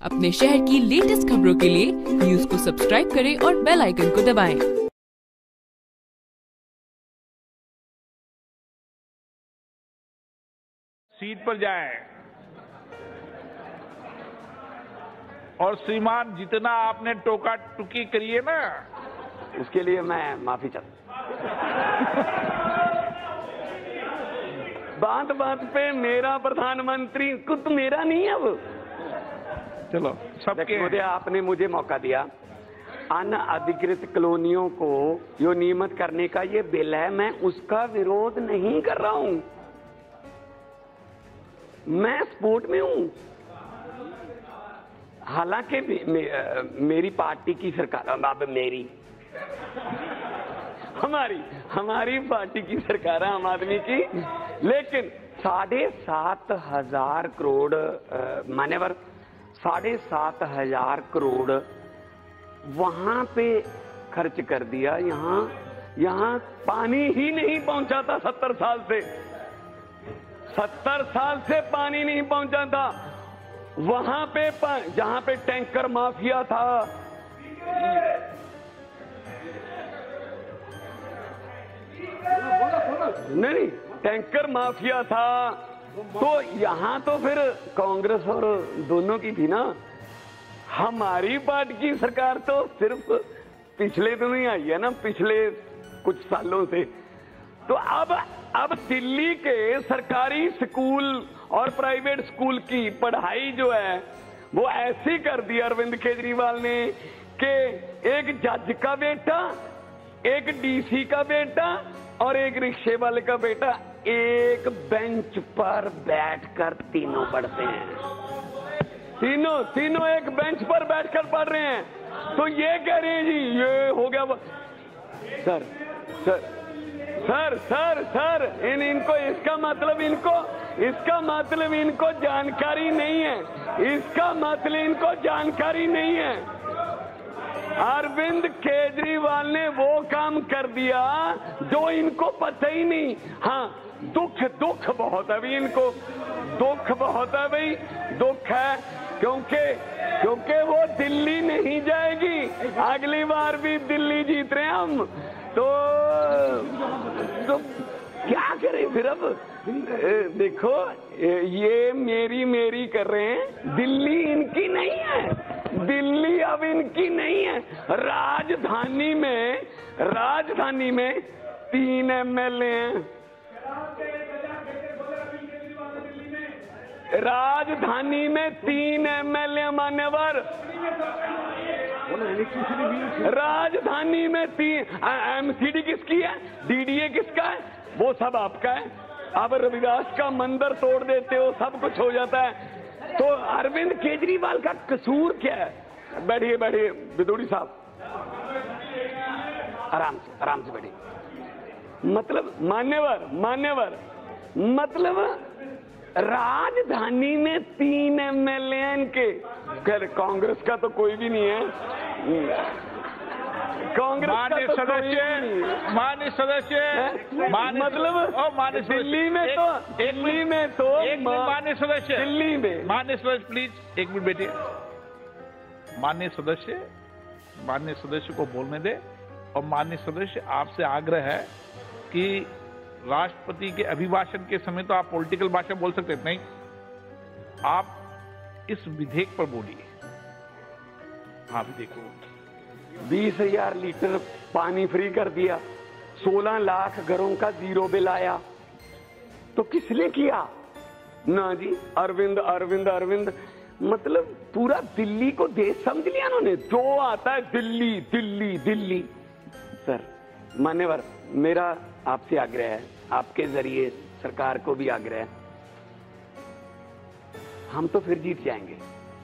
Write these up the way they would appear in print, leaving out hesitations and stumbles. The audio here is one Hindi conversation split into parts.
अपने शहर की लेटेस्ट खबरों के लिए न्यूज को सब्सक्राइब करें और बेल आइकन को दबाएं। सीट पर जाएं और श्रीमान जितना आपने टोका टुकी करी है ना, उसके लिए मैं माफी चाहता बात बात पे मेरा प्रधानमंत्री खुद मेरा नहीं है वो। चलो सबके मोदी आपने मुझे मौका दिया। अनअधिकृत कॉलोनियों को जो नियमित करने का ये बिल है, मैं उसका विरोध नहीं कर रहा हूं, मैं सपोर्ट में हूं। हालांकि मेरी पार्टी की सरकार, अब मेरी हमारी पार्टी की सरकार है आम आदमी की, लेकिन 7,500 करोड़ मान्यवर 7,500 करोड़ वहां पे खर्च कर दिया। यहां पानी ही नहीं पहुंचा था 70 साल से। 70 साल से पानी नहीं पहुंचा था वहां पे, जहां पे टैंकर माफिया था। नहीं, टैंकर माफिया था, तो यहां तो फिर कांग्रेस और दोनों की थी ना। हमारी पार्टी की सरकार तो सिर्फ पिछले तो नहीं आई है ना, पिछले कुछ सालों से। तो अब दिल्ली के सरकारी स्कूल और प्राइवेट स्कूल की पढ़ाई जो है वो ऐसी कर दी अरविंद केजरीवाल ने कि एक जज का बेटा, एक डीसी का बेटा और एक रिक्शे वाले का बेटा एक बेंच पर बैठकर तीनों पढ़ते हैं। तीनों एक बेंच पर बैठकर पढ़ रहे हैं। तो ये कह रहे हैं जी ये हो गया। सर इनको इसका मतलब इनको जानकारी नहीं है। इसका मतलब इनको जानकारी नहीं है। अरविंद केजरीवाल ने वो काम कर दिया जो इनको पता ही नहीं। हाँ, दुख बहुत है भाई, इनको दुख बहुत है भाई, दुख है क्योंकि वो दिल्ली नहीं जाएगी। अगली बार भी दिल्ली जीत रहे हैं हम, तो क्या करें फिर। अब देखो ये मेरी कर रहे हैं, दिल्ली इनकी नहीं है, दिल्ली अब इनकी नहीं है। राजधानी में 3 एमएलए हैं। राजधानी में 3 एमएलए मान्यवर। राजधानी में 3। एमसीडी किसकी है, डीडीए किसका है, वो सब आपका है। अब रविदास का मंदिर तोड़ देते हो, सब कुछ हो जाता है। तो अरविंद केजरीवाल का कसूर क्या है? बैठिए विदुड़ी साहब, आराम से बैठिए। मतलब मान्यवर मतलब राजधानी में 3 एमएलए के। कांग्रेस का तो कोई भी नहीं है। कांग्रेस माननीय सदस्य मतलब दिल्ली में प्लीज एक मिनट बैठिए। माननीय सदस्य को बोलने दे। और माननीय सदस्य, आपसे आग्रह है कि राष्ट्रपति के अभिभाषण के समय तो आप पॉलिटिकल भाषा बोल सकते नहीं, आप इस विधेयक पर बोलिए। हाँ भी देखो, 20,000 लीटर पानी फ्री कर दिया, 16 लाख घरों का 0 बिल आया। तो किसने किया? ना जी, अरविंद मतलब पूरा दिल्ली को देश समझ लिया उन्होंने। जो आता है दिल्ली। सर मान्यवर, मेरा आपसे आग्रह है, आपके जरिए सरकार को भी आग्रह है, हम तो फिर जीत जाएंगे।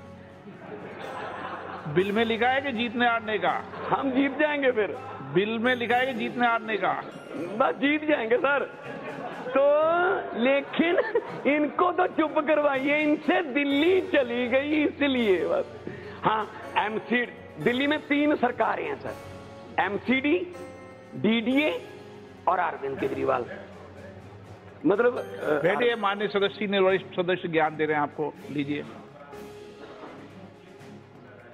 बिल में लिखा है कि जीतने हारने का। हम जीत जाएंगे फिर। बिल में लिखा है कि जीतने हारने का। बस जीत जाएंगे सर। तो लेकिन इनको तो चुप करवाइए, इनसे दिल्ली चली गई इसलिए बस। हाँ, एमसीडी दिल्ली में 3 सरकारें हैं सर, एमसीडी, डीडीए और अरविंद केजरीवाल। मतलब बैठिए, माननीय सदस्य ने वरिष्ठ सदस्य ज्ञान दे रहे हैं आपको, लीजिए।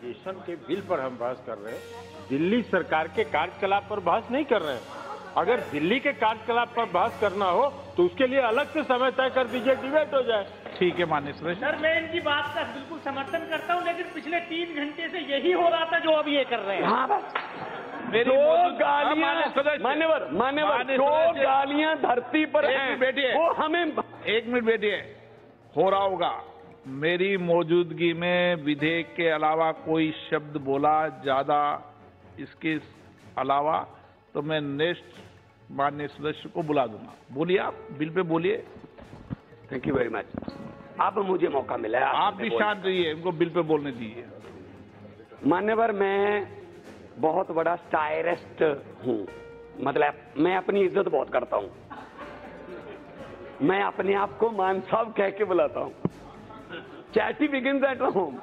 डिमोनेटाइजेशन के बिल पर हम बहस कर रहे हैं, दिल्ली सरकार के कार्यकलाप पर बहस नहीं कर रहे हैं। अगर दिल्ली के कार्यकलाप पर बहस करना हो तो उसके लिए अलग से समय तय कर दीजिए, डिबेट हो जाए। ठीक है माननीय सदस्य। सर मैं इनकी बात का बिल्कुल समर्थन करता हूं, लेकिन पिछले 3 घंटे से यही हो रहा था जो अब ये कर रहे हैं। हाँ बस मेरी दो मौजूद- गालियां सदस्य। मान्यवर माननीय दो सदस्य। गालियां धरती पर एक हैं, मिनट बैठिए। वो हमें 1 मिनट बैठिए। हो रहा होगा, मेरी मौजूदगी में विधेयक के अलावा कोई शब्द बोला ज्यादा, इसके अलावा तो मैं नेक्स्ट माननीय सदस्य को बुला दूंगा। बोलिए, आप बिल पे बोलिए। Thank you very much. अब मुझे मौका मिला है आप भी शांत रहिए, इनको बिल पे बोलने दीजिए। मान्यवर मैं बहुत बड़ा स्टायरिस्ट हूँ, मतलब मैं अपनी इज्जत बहुत करता हूँ। मैं अपने आप को मान साहब कह के बुलाता हूँ। Charity begins at home.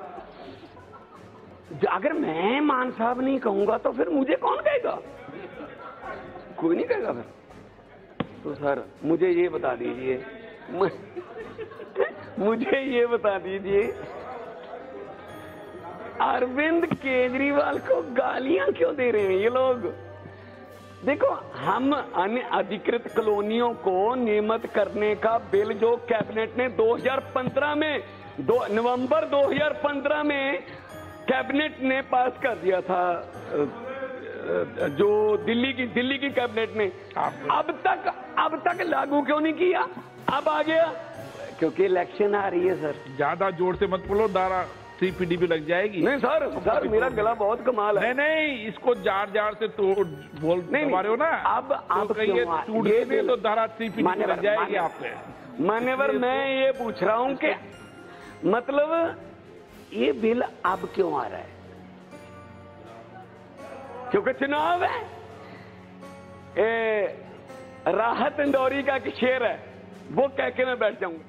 अगर मैं मान साहब नहीं कहूंगा तो फिर मुझे कौन कहेगा? कोई नहीं कहेगा फिर। तो सर मुझे ये बता दीजिए, मुझे ये बता दीजिए, अरविंद केजरीवाल को गालियां क्यों दे रहे हैं ये लोग? देखो, हम अनअधिकृत कॉलोनियों को नियमित करने का बिल जो कैबिनेट ने 2015 में नवंबर 2015 में कैबिनेट ने पास कर दिया था, जो दिल्ली की कैबिनेट ने अब तक लागू क्यों नहीं किया? अब आ गया क्योंकि इलेक्शन आ रही है सर। ज्यादा जोर से मत बोलो, धारा 3 भी लग जाएगी। नहीं सर मेरा गला बहुत कमाल है। नहीं, इसको जार से तोड़ बोल दबा रहे हो ना। अब तो कहिए टूट गई तो धारा 3 लग जाएगी आपसे। मान्यवर मैं ये पूछ रहा हूँ कि मतलब ये बिल अब क्यों आ रहा है? क्योंकि चुनाव है। राहत इंदौरी का एक शेर है, वो कह के मैं बैठ जाऊंगा।